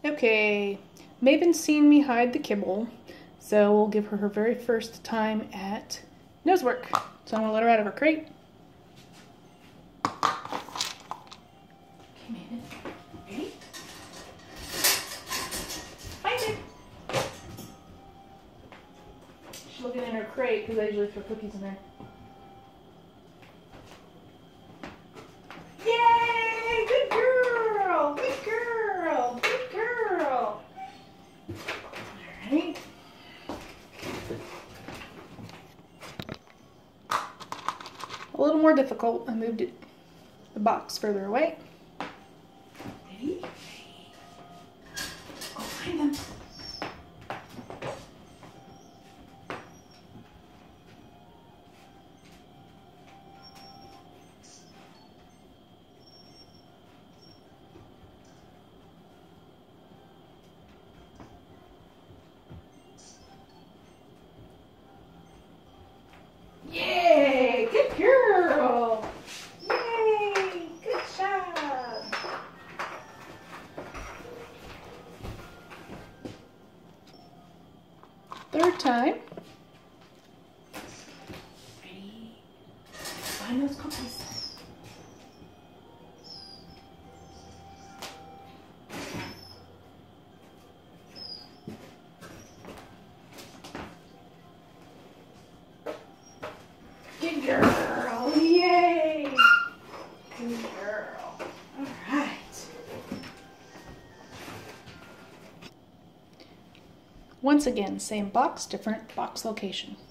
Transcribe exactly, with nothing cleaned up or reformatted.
Okay, Maven's seen me hide the kibble, so we'll give her her very first time at nosework. So I'm gonna let her out of her crate. Okay, Maven, ready? Find it. She's looking in her crate because I usually throw cookies in there. Yay! Good girl! Good girl! Good girl! Alright. A little more difficult. I moved it, the box further away. Ready? Go find them. Yay! Good girl! Yay! Good job! Third time. Ready? Find those cookies. Good girl! Yay! Good girl. All right. Once again, same box, different box location.